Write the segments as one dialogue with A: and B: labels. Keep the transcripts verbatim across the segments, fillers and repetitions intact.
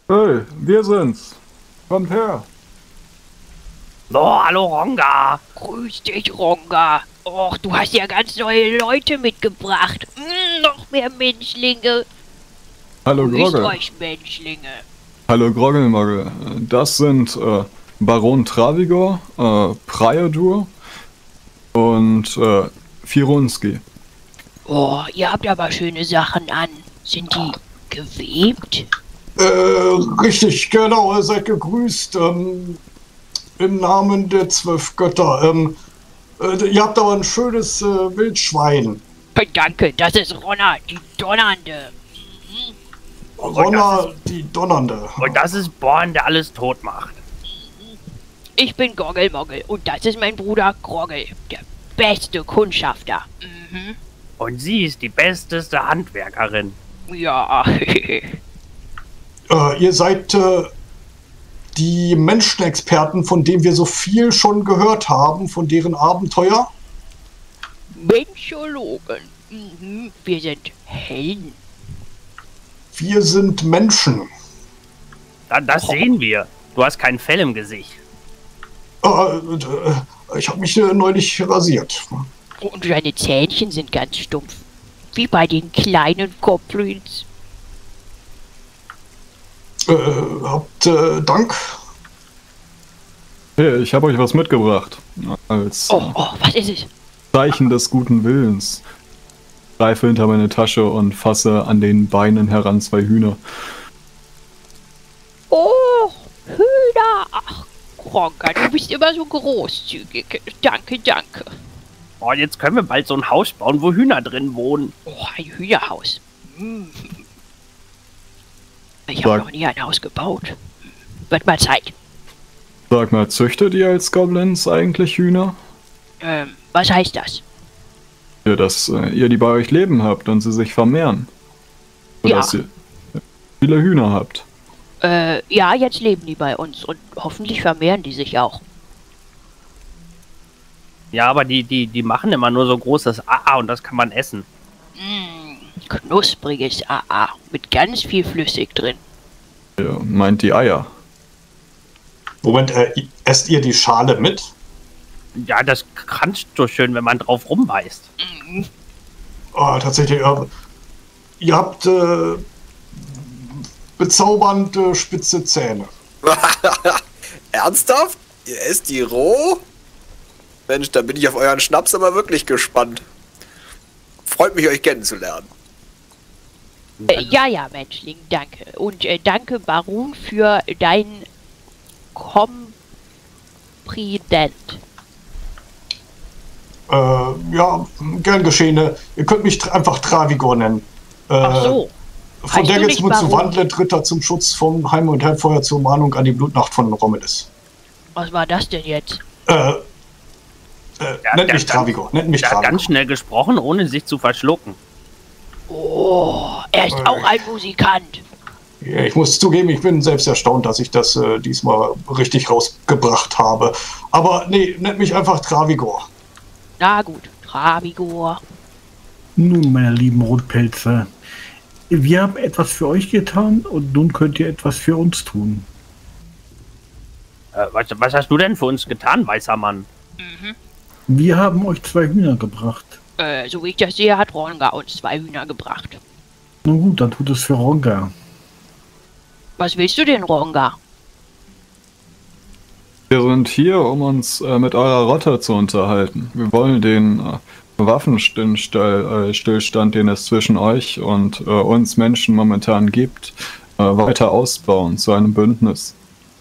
A: Hey, wir sind's. Kommt her.
B: Oh, hallo Ronga.
C: Grüß dich, Ronga. Och, du hast ja ganz neue Leute mitgebracht. Mm, noch mehr Menschlinge.
A: Hallo
C: Grüßt
A: Grogge.
C: euch, Menschlinge.
A: Hallo Groggelmogge. Das sind äh, Baron Travigor, äh, Priadur und äh, Firunski.
C: Oh, ihr habt aber schöne Sachen an. Sind die gewebt?
D: Äh, richtig, genau, ihr seid gegrüßt. Ähm, Im Namen der zwölf Götter. Ähm, äh, ihr habt aber ein schönes äh, Wildschwein.
C: Danke, das ist Ronna, die Donnernde.
D: Ronna, die Donnernde.
B: Und das ist Born, der alles tot macht.
C: Ich bin Goggelmoggel und das ist mein Bruder Groggel, der beste Kundschafter. Mhm.
B: Und sie ist die besteste Handwerkerin.
C: Ja,
D: Äh, ihr seid äh, die Menschenexperten, von denen wir so viel schon gehört haben, von deren Abenteuer.
C: Menschologen. Mhm. Wir sind Helden.
D: Wir sind Menschen.
B: Da, das sehen wir. Du hast kein Fell im Gesicht.
D: Äh, äh, ich habe mich äh, neulich rasiert.
C: Und seine Zähnchen sind ganz stumpf. Wie bei den kleinen Goblins.
D: Äh, habt äh, Dank.
A: Hey, ich habe euch was mitgebracht. Als
C: Oh,
A: äh,
C: oh, was ist es?
A: Zeichen des guten Willens. Greife hinter meine Tasche und fasse an den Beinen heran zwei Hühner.
C: Oh, Hühner. Ach, Ronka, du bist immer so großzügig. Danke, danke.
B: Oh, jetzt können wir bald so ein Haus bauen, wo Hühner drin wohnen.
C: Oh, ein Hühnerhaus. Hm. Ich
A: Sag-
C: habe noch nie ein Haus gebaut. Wird mal Zeit.
A: Sag mal, züchtet ihr als Goblins eigentlich Hühner?
C: Ähm, was heißt das?
A: Ja, dass äh, ihr die bei euch leben habt und sie sich vermehren. Oder
C: Ja.
A: dass ihr viele Hühner habt.
C: Äh, ja, jetzt leben die bei uns und hoffentlich vermehren die sich auch.
B: Ja, aber die, die, die machen immer nur so großes A A und das kann man essen.
C: Mm, knuspriges A A mit ganz viel Flüssig drin.
A: Ihr meint die Eier.
D: Moment, äh, esst ihr die Schale mit?
B: Ja, das kranscht so schön, wenn man drauf rumbeißt.
C: Mm,
D: Ah, tatsächlich, äh, ihr habt äh, bezaubernd äh, spitze Zähne.
E: Ernsthaft? Ihr esst die roh? Mensch, da bin ich auf euren Schnaps aber wirklich gespannt. Freut mich, euch kennenzulernen.
C: äh, ja, ja, Menschling, danke. Und äh, danke, Baron, für dein Komprident.
D: Äh, ja, gern geschehen. äh, Ihr könnt mich tra einfach Travigor nennen. Äh,
C: Ach so.
D: Von
C: heißt
D: der
C: du
D: jetzt
C: nicht
D: zu
C: Baron?
D: Wandlet, Ritter zum Schutz vom Heim- und Herdfeuer zur Mahnung an die Blutnacht von Romulus.
C: Was war das denn jetzt?
D: Äh, äh, nennt
B: der
D: mich
B: hat
D: Travigor, nennt mich
B: Der hat
D: Travigor.
B: ganz schnell gesprochen, ohne sich zu verschlucken.
C: Oh, er ist auch ein Musikant.
D: Ja, ich muss zugeben, ich bin selbst erstaunt, dass ich das äh, diesmal richtig rausgebracht habe. Aber nee, nennt mich einfach Travigor.
C: Na gut, Travigor.
F: Nun, meine lieben Rotpelze, wir haben etwas für euch getan und nun könnt ihr etwas für uns tun.
B: Äh, was, was hast du denn für uns getan, weißer Mann?
F: Wir haben euch zwei Hühner gebracht.
C: Äh, so wie ich das sehe, hat Ronga uns zwei Hühner gebracht.
F: Na gut, dann tut es für Ronga.
C: Was willst du denn, Ronga?
A: Wir sind hier, um uns äh, mit eurer Rotte zu unterhalten. Wir wollen den äh, Waffenstillstand, den es zwischen euch und äh, uns Menschen momentan gibt, äh, weiter ausbauen zu einem Bündnis.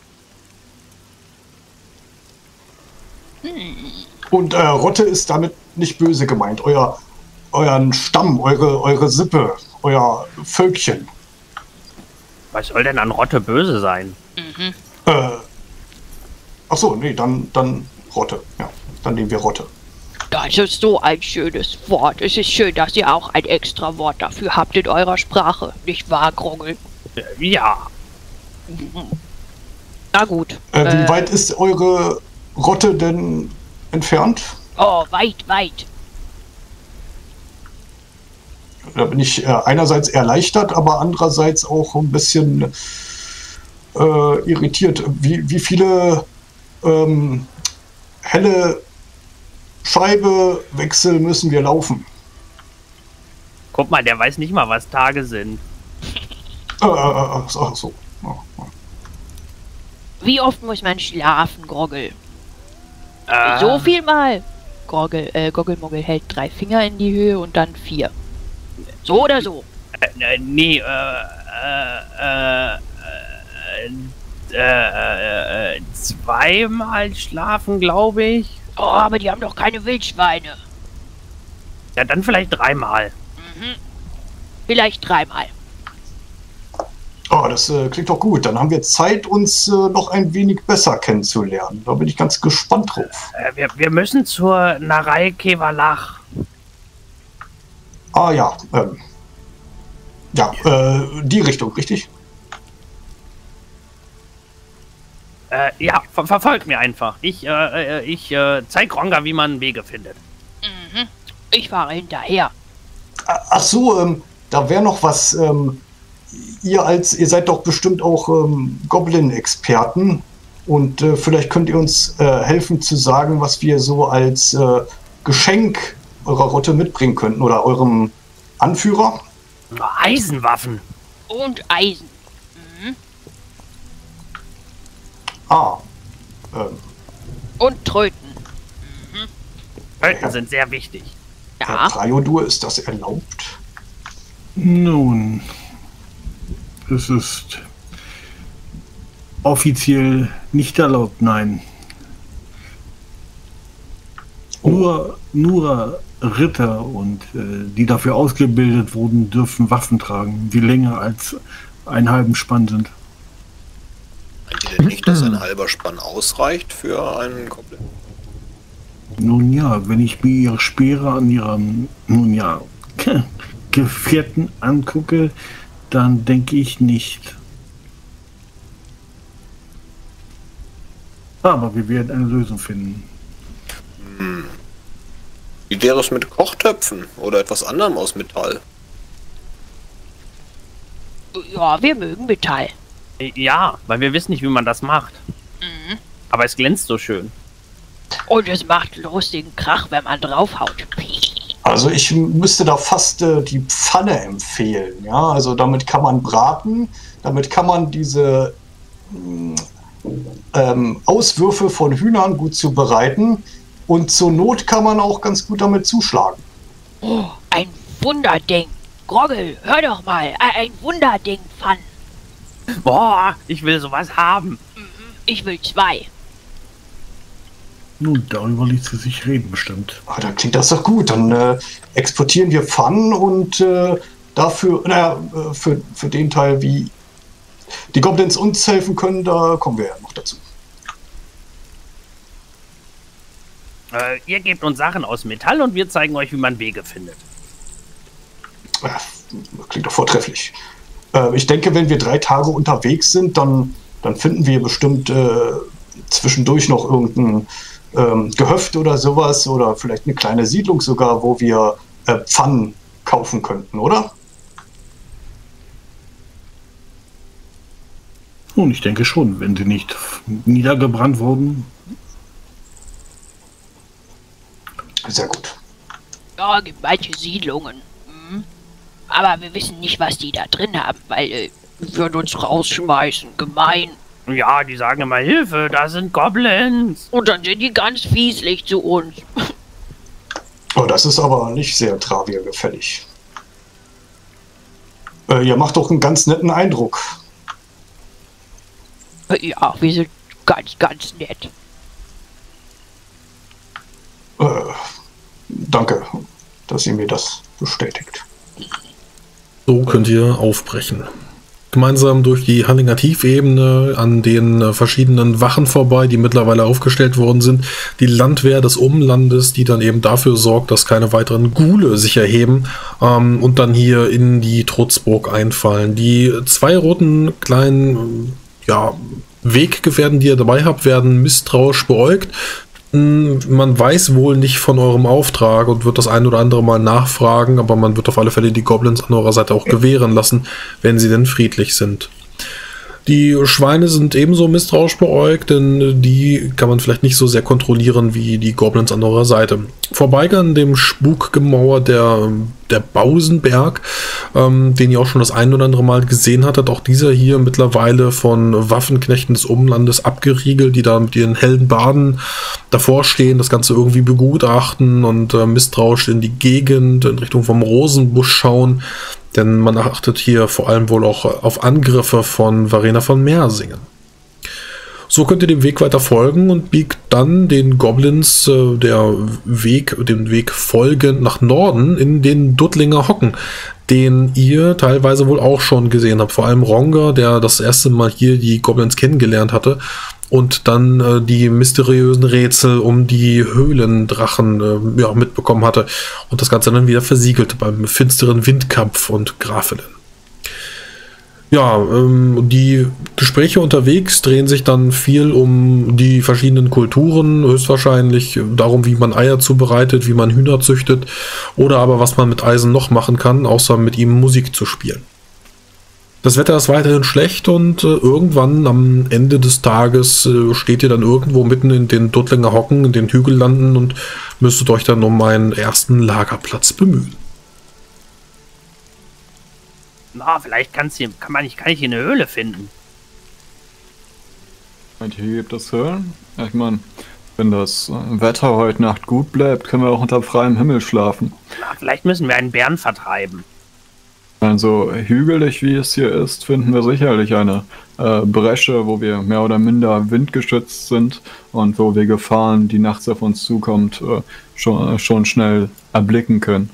D: Und äh, Rotte ist damit nicht böse gemeint. Euer, euren Stamm, eure, eure Sippe, euer Völkchen.
B: Was soll denn an Rotte böse sein?
D: Äh, ach so, nee, dann, dann Rotte. Ja, dann nehmen wir Rotte.
C: Das ist so ein schönes Wort. Es ist schön, dass ihr auch ein extra Wort dafür habt in eurer Sprache. Nicht wahr, Grongel?
B: Äh, ja,
C: Na gut.
D: Äh, wie
C: Äh,
D: weit ist eure Rotte denn entfernt?
C: Oh, weit, weit.
D: Da bin ich äh, einerseits erleichtert, aber andererseits auch ein bisschen äh, irritiert. Wie, wie viele ähm, helle Scheibewechsel müssen wir laufen?
B: Guck mal, der weiß nicht mal, was Tage sind.
D: Äh, ach so. Ach so. Ja, ja.
C: Wie oft muss man schlafen, Groggel?
B: Äh,
C: So viel mal. Groggel, äh, Goggelmoggel hält drei Finger in die Höhe und dann vier. So oder so?
B: Äh, nee, äh, äh, äh, äh, äh, äh, zweimal schlafen, glaube ich.
C: Oh, aber die haben doch keine Wildschweine.
B: Ja, dann vielleicht dreimal.
C: Mhm. Vielleicht dreimal.
D: Oh, das äh, klingt doch gut. Dann haben wir Zeit, uns äh, noch ein wenig besser kennenzulernen. Da bin ich ganz gespannt drauf.
B: Äh, wir, wir müssen zur Narei Kevalach.
D: Ah ja, ähm, ja, äh, die Richtung, richtig?
B: Äh, ja, ver verfolgt mir einfach. Ich, äh, äh, ich, äh, zeig Ronga, wie man Wege findet.
C: Mhm. Ich fahre hinterher.
D: Ach so, ähm, da wäre noch was. Ähm, ihr als, ihr seid doch bestimmt auch ähm, Goblin-Experten und äh, vielleicht könnt ihr uns äh, helfen zu sagen, was wir so als äh, Geschenk eurer Rotte mitbringen könnten oder eurem Anführer.
B: Eisenwaffen.
C: Und Eisen. Mhm.
D: Ah, ähm,
C: Und Tröten.
B: Töten sind sehr wichtig.
D: Herr
C: Ja.
D: Trajodur, ist das erlaubt?
F: Nun, es ist offiziell nicht erlaubt, nein. Nur, nur Ritter und äh, die dafür ausgebildet wurden, dürfen Waffen tragen, die länger als einen halben Spann sind.
E: Meint ihr denn nicht, dass ein halber Spann ausreicht für einen Goblin?
F: Nun ja, wenn ich mir ihre Speere an ihrem, nun ja, Gefährten angucke, dann denke ich nicht. Aber wir werden eine Lösung finden.
E: Hm. Wie wäre es mit Kochtöpfen oder etwas anderem aus Metall?
C: Ja, wir mögen Metall.
B: Ja, weil wir wissen nicht, wie man das macht.
C: Mhm.
B: Aber es glänzt so schön.
C: Und es macht lustigen Krach, wenn man draufhaut.
D: Also ich müsste da fast äh, die Pfanne empfehlen. Ja, also damit kann man braten, damit kann man diese mh, ähm, Auswürfe von Hühnern gut zubereiten und zur Not kann man auch ganz gut damit zuschlagen.
C: Oh, ein Wunderding. Groggel, hör doch mal. Ein Wunderding, Pfann.
B: Boah, ich will sowas haben.
C: Ich will zwei.
F: Nun, darüber ließe sich reden bestimmt.
D: Ah, da klingt das doch gut. Dann äh, exportieren wir Pfannen und äh, dafür, naja, äh, für, für den Teil, wie die Goblins uns helfen können, da kommen wir ja noch dazu.
B: Äh, ihr gebt uns Sachen aus Metall und wir zeigen euch, wie man Wege findet.
D: Ja, klingt doch vortrefflich. Äh, ich denke, wenn wir drei Tage unterwegs sind, dann, dann finden wir bestimmt äh, zwischendurch noch irgendein ähm, Gehöft oder sowas oder vielleicht eine kleine Siedlung sogar, wo wir äh, Pfannen kaufen könnten, oder?
F: Nun, ich denke schon, wenn sie nicht niedergebrannt wurden.
D: Sehr gut.
C: Ja, gibt manche Siedlungen. Mhm. Aber wir wissen nicht, was die da drin haben, weil äh, wir würden uns rausschmeißen. Gemein.
B: Ja, die sagen immer Hilfe, da sind Goblins.
C: Und dann sind die ganz fieslich zu uns.
D: Oh, das ist aber nicht sehr traviergefällig. Äh, ihr macht doch einen ganz netten Eindruck.
C: Ja, wir sind ganz, ganz nett.
D: Äh, danke, dass ihr mir das bestätigt.
G: So könnt ihr aufbrechen. Gemeinsam durch die Hallinger Tiefebene an den äh, verschiedenen Wachen vorbei, die mittlerweile aufgestellt worden sind. Die Landwehr des Umlandes, die dann eben dafür sorgt, dass keine weiteren Ghule sich erheben ähm, und dann hier in die Trutzburg einfallen. Die zwei roten kleinen ja, Weggefährten, die ihr dabei habt, werden misstrauisch beäugt. Man weiß wohl nicht von eurem Auftrag und wird das ein oder andere Mal nachfragen, aber man wird auf alle Fälle die Goblins an eurer Seite auch gewähren lassen, wenn sie denn friedlich sind. Die Schweine sind ebenso misstrauisch beäugt, denn die kann man vielleicht nicht so sehr kontrollieren wie die Goblins an eurer Seite. Vorbei an dem Spukgemauer der, der Bausenberg, ähm, den ihr auch schon das ein oder andere Mal gesehen hattet. Auch dieser hier mittlerweile von Waffenknechten des Umlandes abgeriegelt, die da mit ihren hellen Baden davor stehen, das Ganze irgendwie begutachten und äh, misstrauisch in die Gegend, in Richtung vom Rosenbusch schauen. Denn man achtet hier vor allem wohl auch auf Angriffe von Verena von Mersingen. So könnt ihr dem Weg weiter folgen und biegt dann den Goblins äh, der Weg, dem Weg folgend nach Norden in den Duttlinger Hocken, den ihr teilweise wohl auch schon gesehen habt. Vor allem Ronger, der das erste Mal hier die Goblins kennengelernt hatte und dann äh, die mysteriösen Rätsel um die Höhlendrachen äh, ja, mitbekommen hatte und das Ganze dann wieder versiegelt beim finsteren Windkampf und Grafelen. Ja, ähm, die Gespräche unterwegs drehen sich dann viel um die verschiedenen Kulturen, höchstwahrscheinlich darum, wie man Eier zubereitet, wie man Hühner züchtet oder aber was man mit Eisen noch machen kann, außer mit ihm Musik zu spielen. Das Wetter ist weiterhin schlecht und äh, irgendwann am Ende des Tages äh, steht ihr dann irgendwo mitten in den Duttlinger Hocken, in den Hügellanden und müsstet euch dann um einen ersten Lagerplatz bemühen.
B: Na, vielleicht kann's hier, kann, man, kann ich hier eine Höhle finden.
A: Und hier gibt es Höhlen? Ich meine, wenn das Wetter heute Nacht gut bleibt, können wir auch unter freiem Himmel schlafen.
B: Na, vielleicht müssen wir einen Bären vertreiben.
A: Also hügelig wie es hier ist, finden wir sicherlich eine äh, Bresche, wo wir mehr oder minder windgeschützt sind und wo wir Gefahren, die nachts auf uns zukommt, äh, schon, äh, schon schnell erblicken können.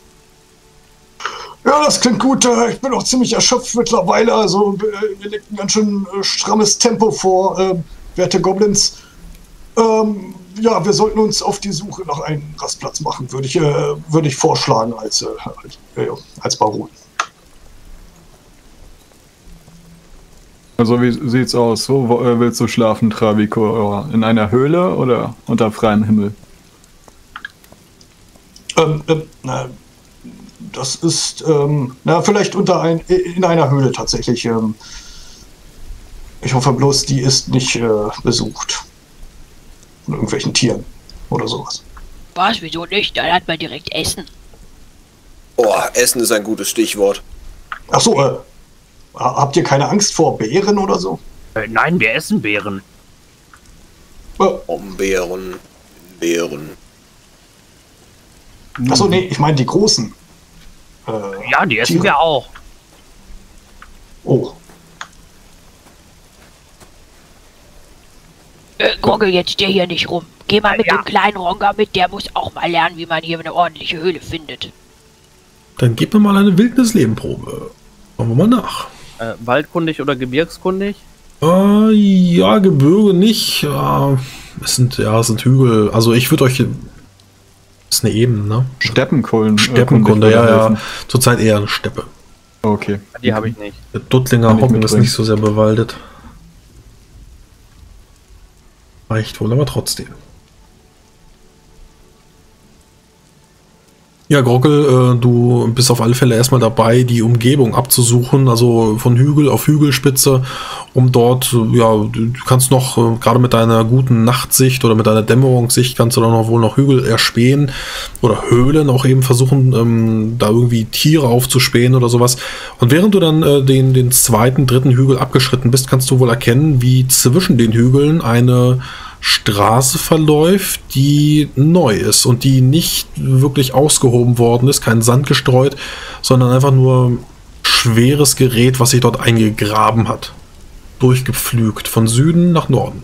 D: Ja, das klingt gut. Äh, ich bin auch ziemlich erschöpft mittlerweile. Also äh, wir legen ein ganz schön äh, strammes Tempo vor, äh, werte Goblins. Ähm, ja, wir sollten uns auf die Suche nach einem Rastplatz machen, würde ich, äh, würde ich vorschlagen als, äh, als, äh, als Baron.
A: Also wie sieht's aus? Wo, wo äh, willst du schlafen, Travico? In einer Höhle oder unter freiem Himmel?
D: Ähm, ähm, na, das ist, ähm, na, vielleicht unter ein, in einer Höhle tatsächlich. Ähm, ich hoffe bloß, die ist nicht äh, besucht. Von irgendwelchen Tieren oder sowas.
C: Was, wieso nicht? Dann hat man direkt Essen.
E: Oh, Essen ist ein gutes Stichwort.
D: Ach so, äh, habt ihr keine Angst vor Bären oder so?
B: Äh, nein, wir essen Bären.
D: Äh,
E: Brombeeren, Beeren.
D: Achso, nee, ich meine die großen. Äh,
B: Ja, die essen
D: Tiere.
B: wir auch.
D: Oh,
C: Äh, Groggel jetzt dir hier nicht rum. Geh mal mit
B: Ja.
C: dem kleinen Ronger mit, der muss auch mal lernen, wie man hier eine ordentliche Höhle findet.
G: Dann gebt mir mal eine Wildnislebenprobe. Schauen wir mal nach.
B: Äh, waldkundig oder gebirgskundig?
G: Äh, ja, Gebirge nicht. Äh, es sind, ja, es sind Hügel. Also ich würde euch... Das ist eine Ebene, ne?
A: Steppenkunde.
G: Steppenkunde, ja, ja. Zurzeit eher eine Steppe.
A: Okay.
B: Die habe ich nicht.
G: Der Duttlinger
A: Kann ich
G: Hocken ist
A: mitbringen.
G: nicht so sehr bewaldet. Reicht wohl, aber trotzdem. Ja, Grockel, äh, du bist auf alle Fälle erstmal dabei, die Umgebung abzusuchen, also von Hügel auf Hügelspitze, um dort, äh, ja, du kannst noch, äh, gerade mit deiner guten Nachtsicht oder mit deiner Dämmerungssicht, kannst du dann noch wohl noch Hügel erspähen oder Höhlen auch eben versuchen, ähm, da irgendwie Tiere aufzuspähen oder sowas. Und während du dann äh, den, den zweiten, dritten Hügel abgeschritten bist, kannst du wohl erkennen, wie zwischen den Hügeln eine Straße verläuft, die neu ist und die nicht wirklich ausgehoben worden ist, kein Sand gestreut, sondern einfach nur schweres Gerät, was sich dort eingegraben hat. Durchgepflügt, von Süden nach Norden.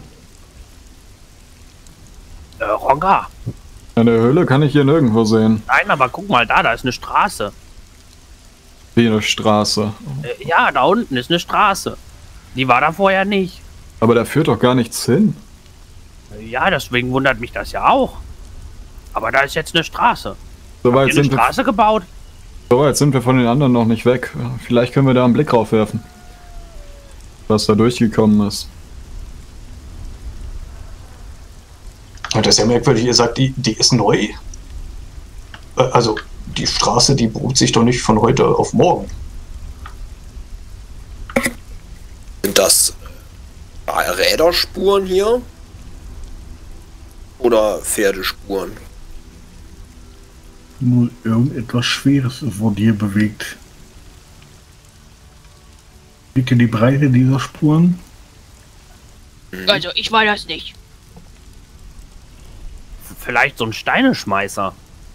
B: Äh, Ronger.
A: Eine Höhle kann ich hier nirgendwo sehen.
B: Nein, aber guck mal da, da ist eine Straße.
A: Wie eine Straße.
B: Äh, ja, da unten ist eine Straße. Die war da vorher nicht.
A: Aber da führt doch gar nichts hin.
B: Äh, ja, deswegen wundert mich das ja auch. Aber da ist jetzt eine Straße.
A: So
B: Habt
A: weit,
B: ihr eine
A: sind wir,
B: Straße gebaut?
A: so weit sind wir von den anderen noch nicht weg. Vielleicht können wir da einen Blick drauf werfen. Was da durchgekommen ist.
D: das ist ja merkwürdig. Ihr sagt, die, die ist neu. Äh, also, die Straße, die beruht sich doch nicht von heute auf morgen.
E: Sind da das Räderspuren hier? Oder Pferdespuren?
F: Nur irgendetwas Schweres wurde hier bewegt. Seht ihr die Breite dieser Spuren?
C: Also, ich war das nicht.
B: Vielleicht so ein Steineschmeißer.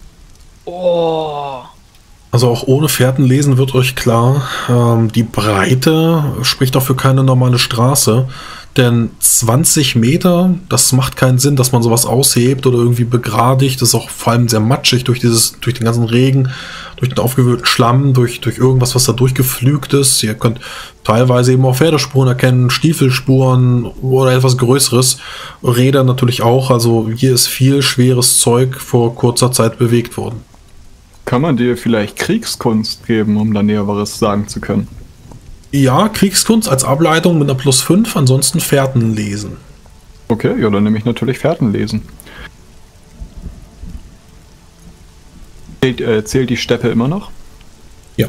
C: Oh.
G: Also auch ohne Fährtenlesen wird euch klar, ähm, die Breite spricht auch für keine normale Straße. Denn zwanzig Meter, das macht keinen Sinn, dass man sowas aushebt oder irgendwie begradigt. Das ist auch vor allem sehr matschig durch dieses, durch den ganzen Regen, durch den aufgewühlten Schlamm, durch, durch irgendwas, was da durchgeflügt ist. Ihr könnt teilweise eben auch Pferdespuren erkennen, Stiefelspuren oder etwas Größeres. Räder natürlich auch. Also hier ist viel schweres Zeug vor kurzer Zeit bewegt worden.
A: Kann man dir vielleicht Kriegskunst geben, um da Näheres sagen zu können?
G: Ja, Kriegskunst als Ableitung mit einer plus fünf, ansonsten Fährten lesen.
A: Okay, ja, dann nehme ich natürlich Fährten lesen. Zählt, äh, zählt die Steppe immer noch?
G: Ja.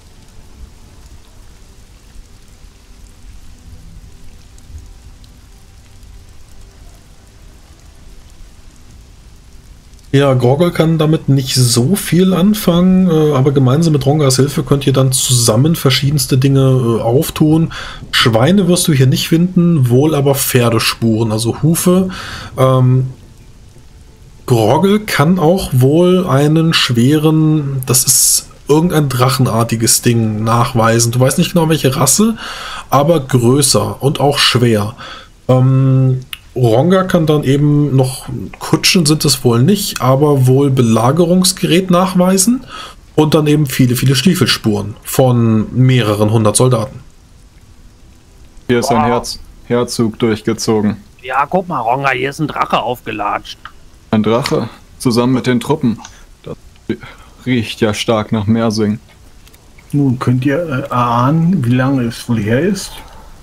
G: Ja, Gorgel kann damit nicht so viel anfangen, äh, aber gemeinsam mit Rongas Hilfe könnt ihr dann zusammen verschiedenste Dinge äh, auftun. Schweine wirst du hier nicht finden, wohl aber Pferdespuren, also Hufe. Ähm, Gorgel kann auch wohl einen schweren, das ist irgendein drachenartiges Ding nachweisen. Du weißt nicht genau welche Rasse, aber größer und auch schwer. Ähm, Ronga kann dann eben noch, Kutschen sind es wohl nicht, aber wohl Belagerungsgerät nachweisen und dann eben viele, viele Stiefelspuren von mehreren hundert Soldaten.
A: Hier ist ein
B: Wow.
A: Herz, Herzog durchgezogen.
B: Ja, guck mal, Ronga, hier ist ein Drache aufgelatscht.
A: Ein Drache, zusammen mit den Truppen. Das riecht ja stark nach Mersing.
F: Nun, könnt ihr äh, erahnen, wie lange es wohl her ist?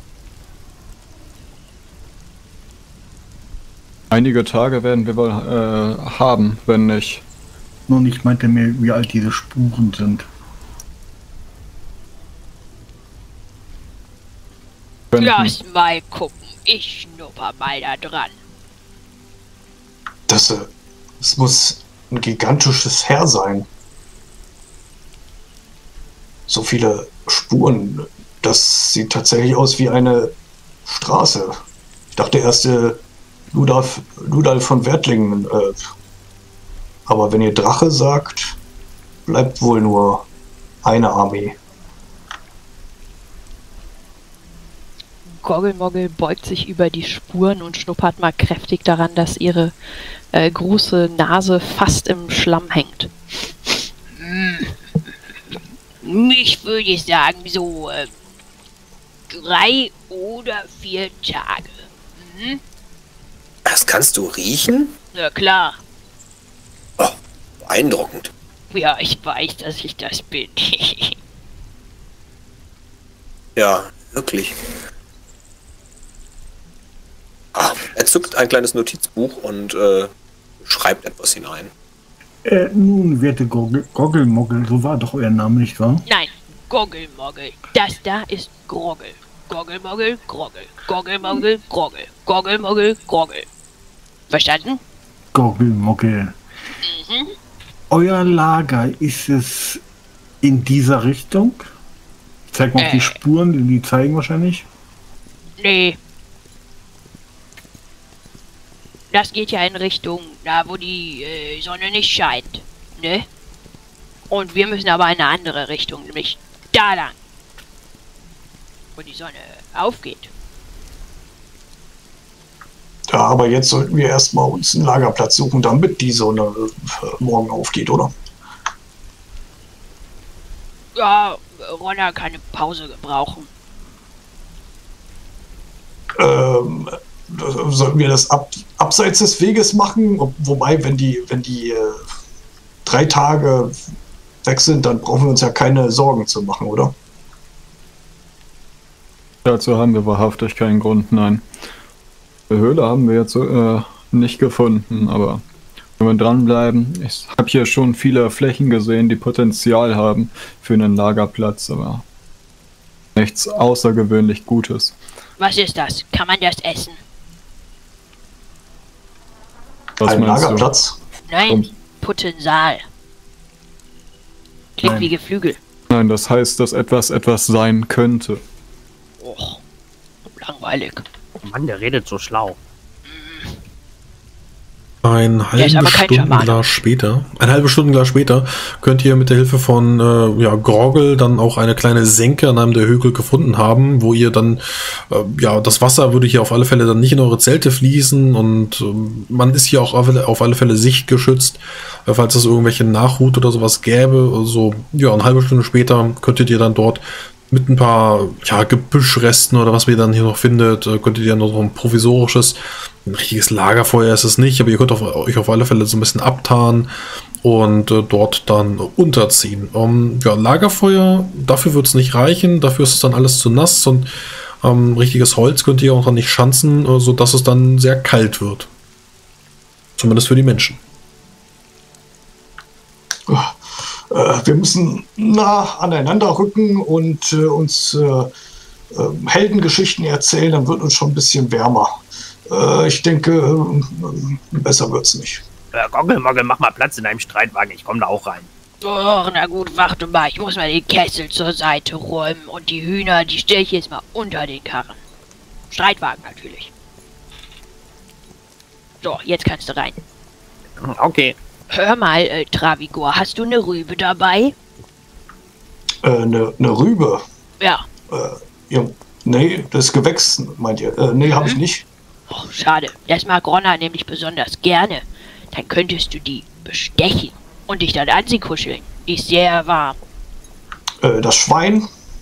A: Einige Tage werden wir wohl äh, haben, wenn nicht.
F: Nun, ich meinte mir, wie alt diese Spuren sind.
A: Könnten-
C: Lass mal gucken. Ich schnupper mal da dran.
D: Das, äh, das muss ein gigantisches Heer sein. So viele Spuren. Das sieht tatsächlich aus wie eine Straße. Ich dachte erst, äh, Ludolf, Ludolf von Wertlingen. Äh, aber wenn ihr Drache sagt, bleibt wohl nur eine Armee.
H: Goggelmoggel beugt sich über die Spuren und schnuppert mal kräftig daran, dass ihre äh, große Nase fast im Schlamm hängt.
C: Ich würde sagen, so äh, drei oder vier Tage. Hm?
E: Das kannst du riechen?
C: Na klar.
E: Oh, beeindruckend.
C: Ja, ich weiß, dass ich das bin.
E: Ja, wirklich. Ah, er zückt ein kleines Notizbuch und äh, schreibt etwas hinein.
F: Äh, nun, werte Goggle- Goggelmoggel, so war doch euer Name, nicht wahr?
C: Nein, Goggelmoggel. Das da ist Groggel. Goggelmoggel, Groggel. Goggelmoggel, Groggel. Goggelmoggel, Groggel. Verstanden?
F: Goggelmoggel.
C: Mhm.
F: Euer Lager, ist es in dieser Richtung? Ich zeig mal auf die
C: Äh.
F: Spuren, die zeigen wahrscheinlich.
C: Nee. Das geht ja in Richtung, da wo die äh, Sonne nicht scheint. Ne? Und wir müssen aber in eine andere Richtung, nämlich da lang. Wo die Sonne aufgeht.
D: Ja, aber jetzt sollten wir erstmal uns einen Lagerplatz suchen, damit die Sonne äh, morgen aufgeht, oder?
C: Ja, Ronna kann eine Pause gebrauchen.
D: Ähm, sollten wir das ab, abseits des Weges machen? Ob- Wobei, wenn die, wenn die äh, drei Tage weg sind, dann brauchen wir uns ja keine Sorgen zu machen, oder?
A: Dazu haben wir wahrhaftig keinen Grund, nein. Die Höhle haben wir jetzt äh, nicht gefunden, aber wenn wir dranbleiben, ich habe hier schon viele Flächen gesehen, die Potenzial haben für einen Lagerplatz, aber nichts außergewöhnlich Gutes.
C: Was ist das? Kann man das essen?
A: Was
D: Ein
A: meinst du?
D: Lagerplatz?
C: Nein,
A: Komm.
C: Potenzial. Klingt
F: Nein.
C: wie Geflügel.
A: Nein, das heißt, dass etwas etwas sein könnte.
C: Och, langweilig.
B: Mann, der redet so schlau.
G: Ein
C: Der ist
G: halbes
C: aber kein Schamane.
G: Stundenglas später, ein halbes Stundenglas später könnt ihr mit der Hilfe von äh, ja, Grogel dann auch eine kleine Senke an einem der Hügel gefunden haben, wo ihr dann, äh, ja, das Wasser würde hier auf alle Fälle dann nicht in eure Zelte fließen und äh, man ist hier auch auf alle, auf alle Fälle sichtgeschützt, äh, falls es irgendwelche Nachhut oder sowas gäbe. Also, ja, eine halbe Stunde später könntet ihr dann dort mit ein paar ja, Gebüschresten oder was ihr dann hier noch findet, äh, könntet ihr noch so ein provisorisches, ein richtiges Lagerfeuer ist es nicht, aber ihr könnt auf, euch auf alle Fälle so ein bisschen abtarnen und äh, dort dann unterziehen. Ähm, ja, Lagerfeuer, dafür wird es nicht reichen, dafür ist es dann alles zu nass und ähm, richtiges Holz könnt ihr auch noch nicht schanzen, äh, sodass es dann sehr kalt wird. Zumindest für die Menschen.
D: Äh, wir müssen nah aneinander rücken und äh, uns äh, äh, Heldengeschichten erzählen, dann wird uns schon ein bisschen wärmer. Äh, ich denke, äh, besser wird's nicht.
B: Äh, Goggelmogel, mach mal Platz in deinem Streitwagen, ich komme da auch rein.
C: Oh, na gut, warte mal. Ich muss mal den Kessel zur Seite räumen und die Hühner, die stelle ich jetzt mal unter den Karren. Streitwagen natürlich. So, jetzt kannst du rein.
B: Okay.
C: Hör mal, äh, Travigor, hast du eine Rübe dabei?
D: Eine äh, ne, ne Rübe?
C: Ja.
D: Äh, ja, nee, das Gewächs, meint ihr? Äh, nee, habe ich nicht.
C: Oh, schade. Das mag Ronna nämlich besonders gerne. Dann könntest du die bestechen und dich dann an sie kuscheln. Die ist sehr warm.
D: Äh, das Schwein?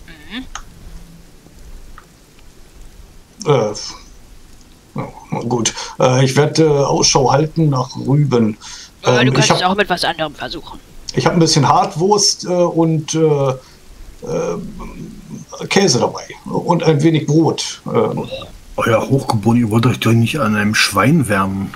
D: Mhm. Äh, ja, gut. Äh, ich werde äh, Ausschau halten nach Rüben.
C: Äh,
D: Ähm,
C: du kannst
D: ich
C: es
D: hab-
C: auch mit was anderem versuchen.
D: Ich habe ein bisschen Hartwurst äh, und äh, äh, Käse dabei und ein wenig Brot. Ähm,
F: Euer Hochgebot, ihr wollt euch doch nicht an einem Schwein wärmen.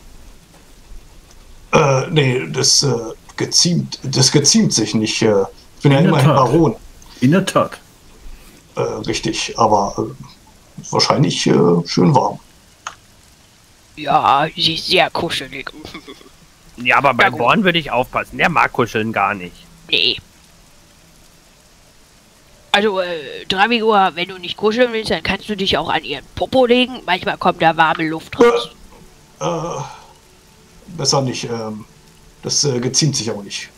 D: äh, nee, das, äh, geziemt, das geziemt sich nicht. Äh, ich bin ja
F: In der
D: immerhin
F: Tat.
D: Baron.
F: In der Tat.
D: Äh, richtig, aber äh, wahrscheinlich äh, schön warm.
C: Ja, sie ist sehr kuschelig.
B: Ja, aber bei
C: Ja, gut.
B: Born würde ich aufpassen, der mag kuscheln gar nicht.
C: Nee. Also, äh, Travigor, wenn du nicht kuscheln willst, dann kannst du dich auch an ihren Popo legen. Manchmal kommt da warme Luft raus.
D: Äh, besser nicht. Ähm, das äh, geziemt sich aber nicht.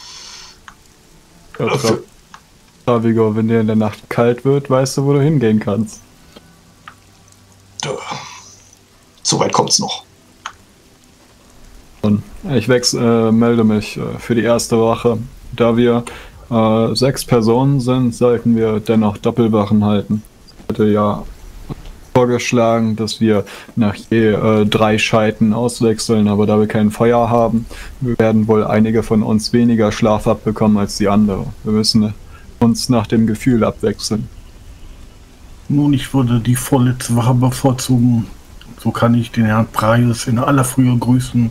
A: Ja,
D: Äh, für,
A: Travigor, wenn dir in der Nacht kalt wird, weißt du, wo du hingehen kannst.
D: äh, so weit kommt's noch.
A: Und ich wechs, äh, melde mich äh, für die erste Wache. Da wir äh, sechs Personen sind, sollten wir dennoch Doppelwachen halten. Ich hatte ja vorgeschlagen, dass wir nach je äh, drei Scheiten auswechseln, aber da wir kein Feuer haben, werden wohl einige von uns weniger Schlaf abbekommen als die anderen. Wir müssen uns nach dem Gefühl abwechseln.
F: Nun, ich würde die vorletzte Wache bevorzugen. So kann ich den Herrn Praius in aller Frühe grüßen.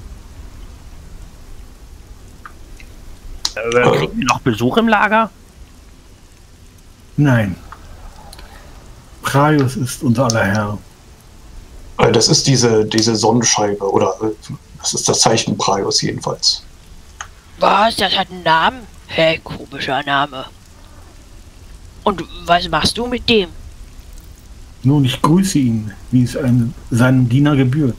B: Äh, kriegen wir noch Besuch im Lager?
F: Nein. Praius ist unser aller Herr.
D: Äh, das ist diese, diese Sonnenscheibe, oder äh, das ist das Zeichen Praios jedenfalls.
C: Was? Das hat einen Namen? Hä, komischer Name. Und was machst du mit dem?
F: Nun, ich grüße ihn, wie es einem, seinem Diener gebührt.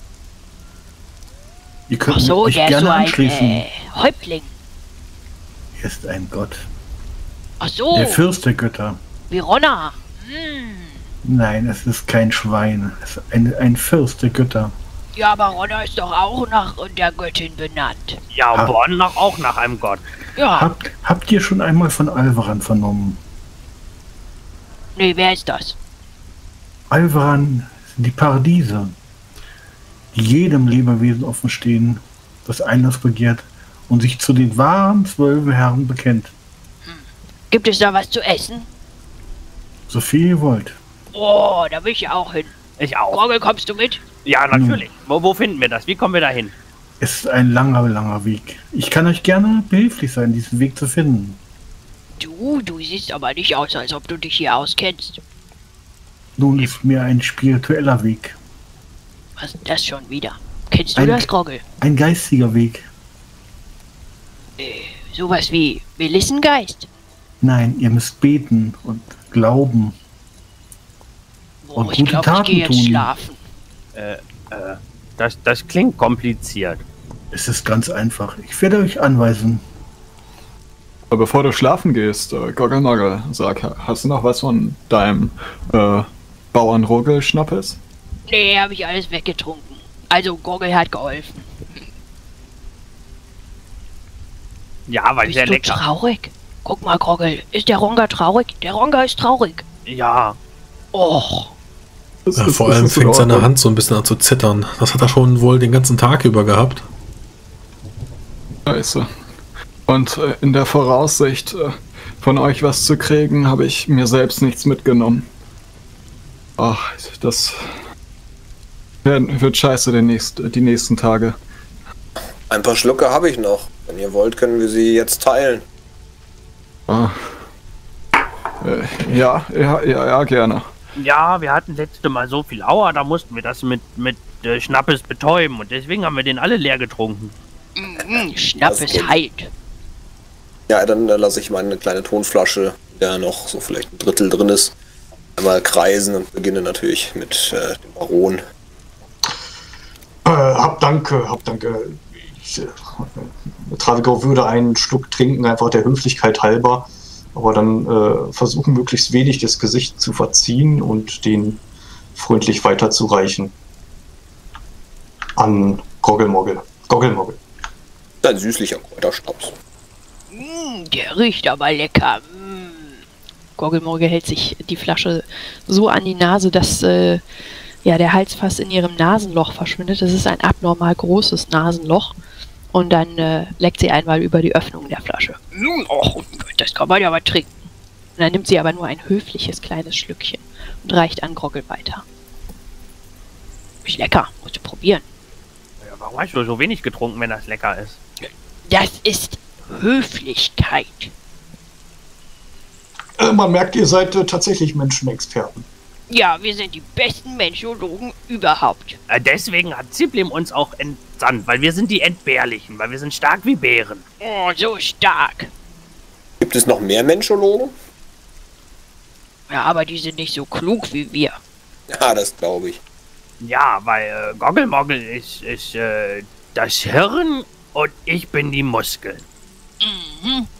F: Ihr könnt
C: Ach so,
F: euch
C: der ist
F: gerne
C: so ein
F: anschließen.
C: äh, Häuptling.
F: Er ist ein Gott.
C: Ach so,
F: Der Fürst der Götter.
C: wie Ronna. Hm.
F: Nein, es ist kein Schwein. Es ist ein, ein Fürst der Götter.
C: Ja, aber Ronna ist doch auch nach der Göttin benannt.
B: Ja,
F: Ah.
B: Born nach, auch nach einem Gott.
C: Ja,
F: Habt, habt ihr schon einmal von Alvaran vernommen?
C: nee, wer ist das?
F: Alvaran sind die Paradiese, die jedem Lebewesen offen stehen, das Einlass begehrt und sich zu den wahren zwölf Herren bekennt.
C: Gibt es da was zu essen?
F: So viel ihr wollt.
C: Oh, da will ich auch hin.
B: Ich auch.
C: Gorgel, kommst du mit?
B: Ja, natürlich. Wo, wo finden wir das? Wie kommen wir da hin?
F: Es ist ein langer, langer Weg. Ich kann euch gerne behilflich sein, diesen Weg zu finden.
C: Du, du siehst aber nicht aus, als ob du dich hier auskennst.
F: Nun ist mir ein spiritueller Weg.
C: Was ist das schon wieder? Kennst du
F: Ein-
C: das, Groggel?
F: Ein geistiger Weg.
C: Äh, sowas wie Melissengeist?
F: Nein, ihr müsst beten und glauben.
C: Oh,
F: Und
C: ich
F: gute
C: glaube, ich
F: Taten
C: gehe jetzt
F: tun.
C: schlafen.
B: Äh, äh, das, das klingt kompliziert.
F: Es ist ganz einfach. Ich werde euch anweisen.
A: Aber bevor du schlafen gehst, äh, Goggelmogel, sag, hast du noch was von deinem äh, Bauernrogel-Schnappes?
C: Nee, habe ich alles weggetrunken. Also, Groggel hat geholfen.
B: Ja, weil
C: Bist
B: sehr
C: du
B: lecker.
C: traurig? Guck mal, Groggel. Ist der Ronga traurig? Der Ronga ist traurig.
B: Ja,
C: Och.
A: Das
G: Ja,
A: ist-
G: vor
A: das
G: allem
A: ist in
G: fängt seine
A: Ordnung.
G: Hand so ein bisschen an zu zittern. Das hat er schon wohl den ganzen Tag über gehabt.
A: Scheiße. Und äh, in der Voraussicht, äh, von euch was zu kriegen, habe ich mir selbst nichts mitgenommen. Ach, das wird, wird scheiße die, nächst, die nächsten Tage.
E: Ein paar Schlucke habe ich noch. Wenn ihr wollt, können wir sie jetzt teilen.
A: Ah. Äh, ja, ja, ja, ja, gerne.
B: ja, wir hatten letzte Mal so viel Auer, da mussten wir das mit, mit äh, Schnappes betäuben und deswegen haben wir den alle leer getrunken.
C: Mm, Schnappes
E: Das geht.
C: heilt.
E: Ja, dann äh, lasse ich meine kleine Tonflasche, die da noch so vielleicht ein Drittel drin ist, einmal kreisen und beginne natürlich mit äh, dem Baron.
D: Äh, hab Danke, hab Danke. Ich, äh, Travigo würde einen Schluck trinken, einfach der Höflichkeit halber, aber dann äh, versuchen, möglichst wenig das Gesicht zu verziehen und den freundlich weiterzureichen an Goggelmogel. Goggelmogel.
E: Ein süßlicher Kräuterschnaps.
C: Mm, der riecht aber lecker. Mm.
H: Goggelmorgel hält sich die Flasche so an die Nase, dass äh, ja, der Hals fast in ihrem Nasenloch verschwindet. Das ist ein abnormal großes Nasenloch. Und dann äh, leckt sie einmal über die Öffnung der Flasche.
C: Mm, oh, das kann man ja mal trinken.
H: Und dann nimmt sie aber nur ein höfliches kleines Schlückchen und reicht an Groggel weiter.
C: Ist lecker. Musst du probieren.
B: Ja, warum hast du so wenig getrunken, wenn das lecker ist?
C: Das ist Höflichkeit.
D: Äh, man merkt, ihr seid äh, tatsächlich Menschenexperten.
C: Ja, wir sind die besten Menschologen überhaupt.
B: Äh, deswegen hat Ziblim uns auch entsandt, weil wir sind die Entbehrlichen, weil wir sind stark wie Bären.
C: Oh, so stark.
E: Gibt es noch mehr Menschologen?
C: Ja, aber die sind nicht so klug wie wir.
E: Ja, das glaube ich.
B: Ja, weil äh, Goggelmogel ist, ist äh, das Hirn und ich bin die Muskeln.
C: Mhm.